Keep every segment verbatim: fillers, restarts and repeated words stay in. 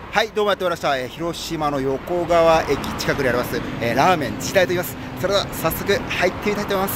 はい、どうもやってまいりました。えー広島の横川駅近くにあります、えーラーメン時代と言います。それでは早速入ってみたいと思います。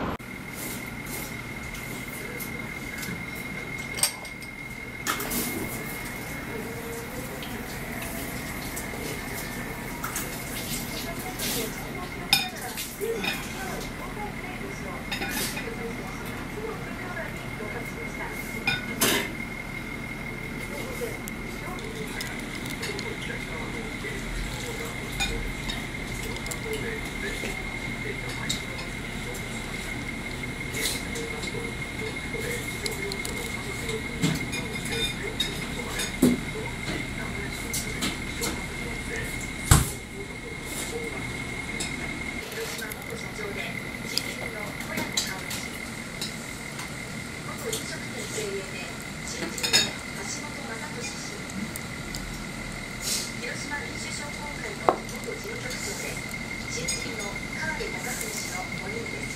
広島民主商工会の元事務局長で新人の川辺隆文氏のごにんです。